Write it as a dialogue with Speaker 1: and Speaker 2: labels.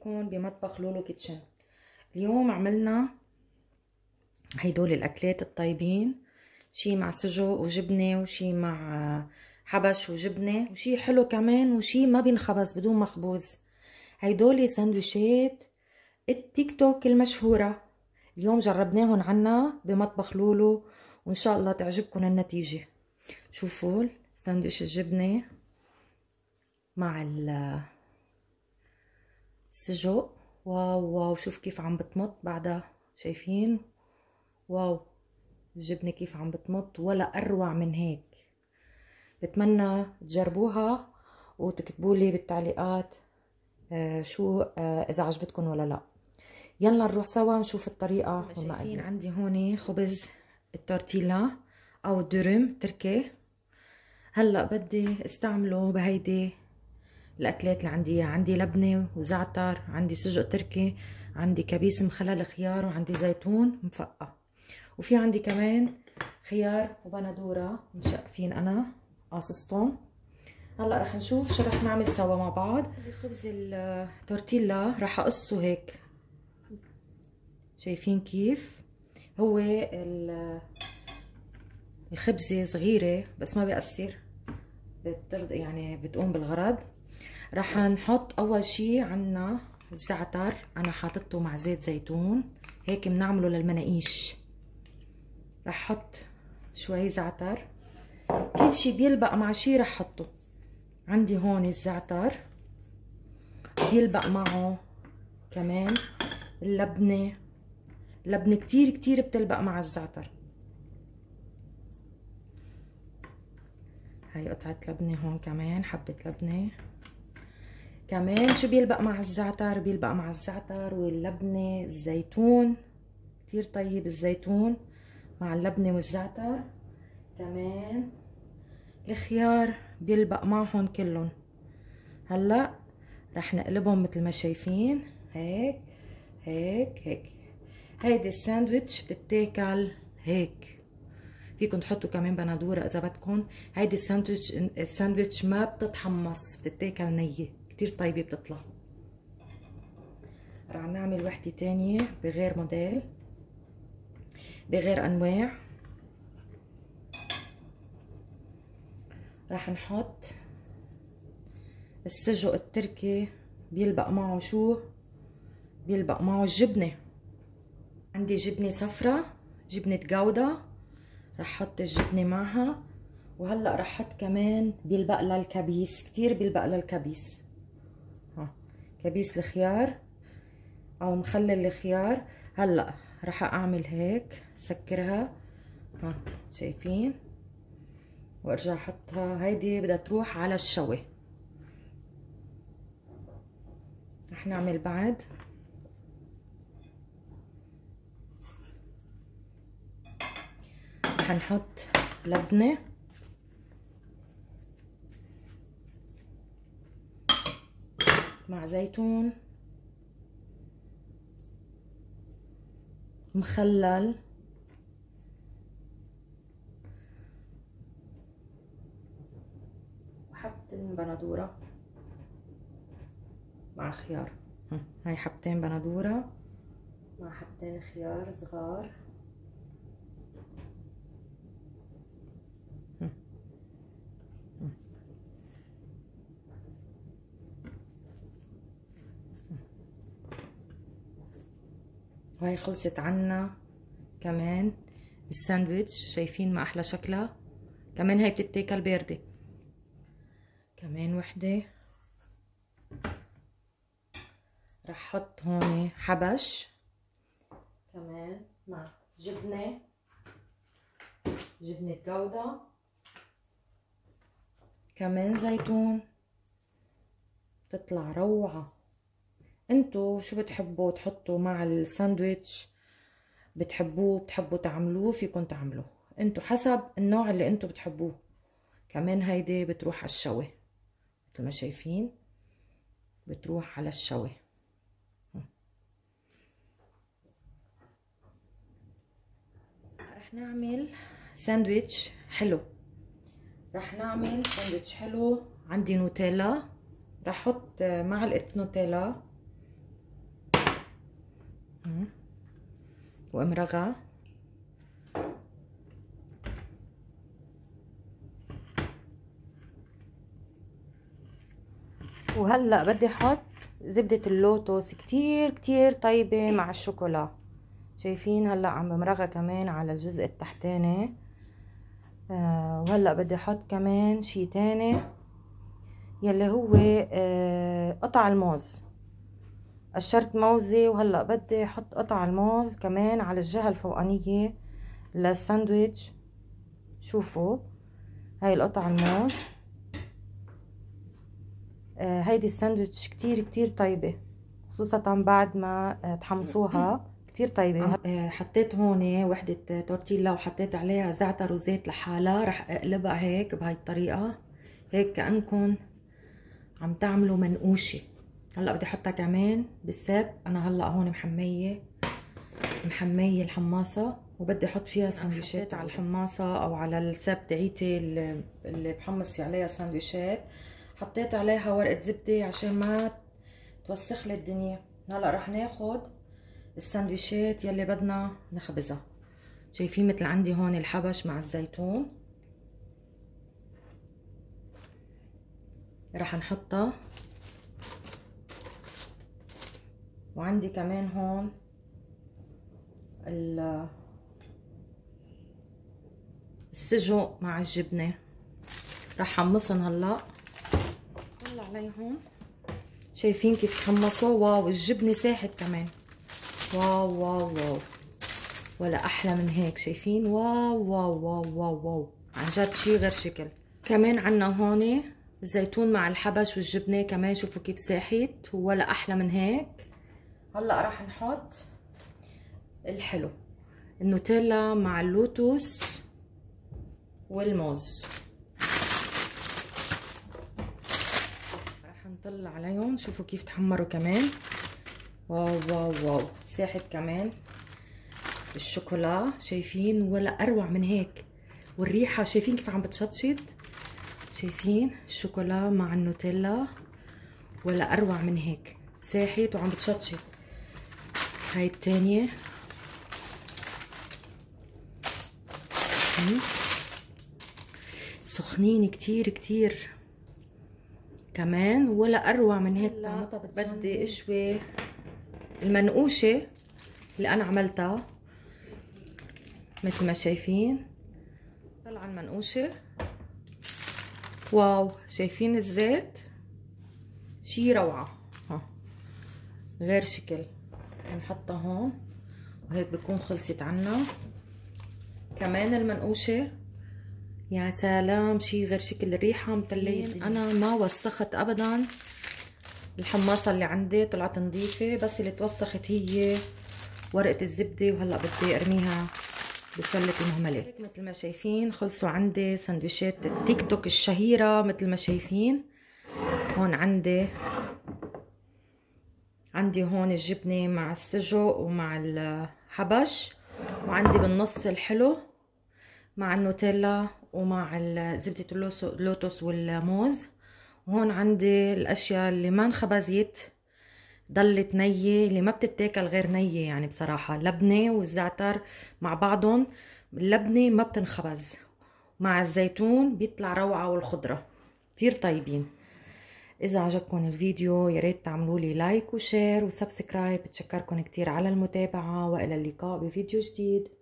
Speaker 1: بكم بمطبخ لولو كيتشن. اليوم عملنا هيدول الاكلات الطيبين، شي مع سجق وجبنه، وشي مع حبش وجبنه، وشي حلو كمان، وشي ما بينخبز بدون مخبوز. هيدول سندويشات التيك توك المشهوره. اليوم جربناهن عنا بمطبخ لولو، وان شاء الله تعجبكم النتيجه. شوفوا ساندويش الجبنه مع السجق. واو واو، شوف كيف عم بتمط بعدها، شايفين؟ واو، الجبنة كيف عم بتمط، ولا أروع من هيك. بتمنى تجربوها وتكتبوا لي بالتعليقات شو إذا عجبتكم ولا لا. يلا نروح سوا نشوف الطريقة والمقادير. عندي هون خبز التورتيلا أو الدرم تركي. هلا بدي استعمله بهيدي الاكلات اللي عندي. عندي لبنه وزعتر، عندي سجق تركي، عندي كبيس مخلل خيار، وعندي زيتون مفقع، وفي عندي كمان خيار وبندوره مشقفين انا قاصصتهم. هلا رح نشوف شو رح نعمل سوا مع بعض. عندي خبز التورتيلا رح اقصه هيك، شايفين كيف هو الخبزه صغيره بس ما بيأثر، يعني بتقوم بالغرض. رح نحط اول شي عنا الزعتر، انا حاطته مع زيت زيتون هيك بنعمله للمناقيش. رح حط شوي زعتر، كل شي بيلبق مع شي رح حطه. عندي هون الزعتر بيلبق معه كمان اللبنة. اللبنة كتير كتير بتلبق مع الزعتر. هاي قطعة لبنة هون كمان، حبة لبنة كمان. شو بيلبق مع الزعتر؟ بيلبق مع الزعتر واللبنة الزيتون، كتير طيب الزيتون مع اللبنة والزعتر. كمان الخيار بيلبق معهم كلهم. هلا رح نقلبهم مثل ما شايفين هيك هيك هيك. هيدي الساندويتش بتتاكل هيك، فيكم تحطوا كمان بندوره اذا بدكم. هيدي الساندويتش ما بتتحمص، بتتاكل نيه، كتير طيبه بتطلع. رح نعمل وحده تانية بغير موديل بغير انواع. رح نحط السجق التركي، بيلبق معه شو؟ بيلبق معه الجبنه. عندي جبنه صفرة، جبنه جودة، رح احط الجبنه معها. وهلا رح احط كمان بيلبق لها الكبيس، كتير بيلبق لها الكبيس. ها كبيس الخيار او مخلل الخيار. هلا رح اعمل هيك، سكرها، ها شايفين؟ وارجع احطها. هيدي بدها تروح على الشوي. رح نعمل بعد رح نحط لبنة مع زيتون مخلل، وحبتين بندورة مع خيار. هاي حبتين بندورة مع حبتين خيار صغار. وهي خلصت عنا كمان الساندويتش، شايفين ما احلى شكلها. كمان هي بتتاكل باردة. كمان وحدة. رح احط هون حبش كمان مع جبنة جودة، كمان زيتون، تطلع روعة. انتو شو بتحبوا تحطوا مع الساندويتش؟ بتحبوا تعملوه، فيكم تعملوه انتو حسب النوع اللي انتو بتحبوه. كمان هيدي بتروح على الشوي مثل ما شايفين، بتروح على الشوي. رح نعمل ساندويتش حلو. عندي نوتيلا، رح احط معلقة نوتيلا وامرقة. وهلا بدي احط زبدة اللوتوس كتير كتير طيبة مع الشوكولا. شايفين هلا عم بمرغها كمان على الجزء التحتاني. وهلا بدي احط كمان شي تاني يلي هو قطع الموز. قشرت موزة وهلا بدي احط قطع الموز كمان على الجهة الفوقانية للساندويتش. شوفوا هاي القطع الموز. هيدي الساندويتش كتير كتير طيبة، خصوصا بعد ما تحمصوها كتير طيبة. حطيت هون وحدة تورتيلا وحطيت عليها زعتر وزيت لحالها. رح اقلبها هيك بهاي الطريقة، هيك كأنكم عم تعملوا منقوشة. هلا بدي احطها كمان بالسب. انا هلا هون محمية الحماصة وبدي احط فيها سندويشات على الحماصة او على السب تاعيتي اللي بحمص عليها سندويشات. حطيت عليها ورقة زبدة عشان ما توسخ لي الدنيا. هلا رح ناخد السندويشات يلي بدنا نخبزها. شايفين مثل عندي هون الحبش مع الزيتون، رح نحطها. وعندي كمان هون السجق مع الجبنة، رح حمصهم هلا. طلع عليهم. شايفين كيف حمصوا؟ واو الجبنة ساحت كمان. واو واو واو، ولا احلى من هيك. شايفين؟ واو واو واو واو واو، عن جد شي غير شكل. كمان عنا هون الزيتون مع الحبش والجبنة كمان. شوفوا كيف ساحت، ولا احلى من هيك. هلا راح نحط الحلو، النوتيلا مع اللوتوس والموز. راح نطلع عليهم. شوفوا كيف تحمروا كمان. واو واو واو، ساحت كمان الشوكولا. شايفين؟ ولا اروع من هيك. والريحة شايفين كيف عم بتشطشط؟ شايفين الشوكولا مع النوتيلا؟ ولا اروع من هيك، ساحت وعم بتشطشط. هاي التانية سخنين كتير كتير كمان، ولا اروع من هيك. بدي اشوي المنقوشة اللي انا عملتها مثل ما شايفين. طلع المنقوشة. واو شايفين الزيت؟ شي روعة. غير شكل. نحطها هون وهيك بكون خلصت عنا. كمان المنقوشة يا سلام، شي غير شكل. الريحة متلية. انا ما وسخت ابدا الحماصة اللي عندي، طلعت نظيفة. بس اللي توسخت هي ورقة الزبدة. وهلا بدي ارميها بسلة المهملات. مثل ما شايفين خلصوا عندي سندويشات التيك توك الشهيرة. مثل ما شايفين هون عندي هون الجبنة مع السجق ومع الحبش، وعندي بالنص الحلو مع النوتيلا ومع زبدة اللوتوس والموز. وهون عندي الاشياء اللي ما انخبزت، ضلت نية، اللي ما بتتاكل غير نية. يعني بصراحة اللبنة والزعتر مع بعضهم. اللبنة ما بتنخبز، مع الزيتون بيطلع روعة، والخضرة كتير طيبين. إذا عجبكم الفيديو ياريت تعملوا لي لايك وشير وسبسكرايب. بتشكركم كتير على المتابعة، وإلى اللقاء بفيديو جديد.